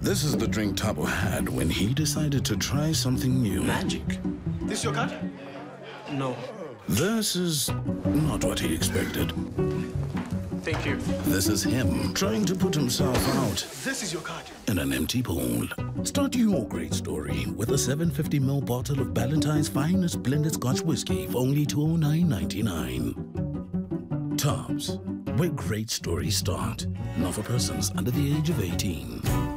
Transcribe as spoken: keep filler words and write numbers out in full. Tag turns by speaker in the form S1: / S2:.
S1: This is the drink Tabo had when he decided to try something new.
S2: Magic?
S3: This your card?
S2: No.
S1: This is not what he expected.
S2: Thank you.
S1: This is him trying to put himself out
S3: This is your card.
S1: in an empty pool. Start your great story with a seven hundred fifty milliliter bottle of Ballantyne's finest blended Scotch whiskey for only two oh nine ninety-nine. Tops, where great stories start. Not for persons under the age of eighteen.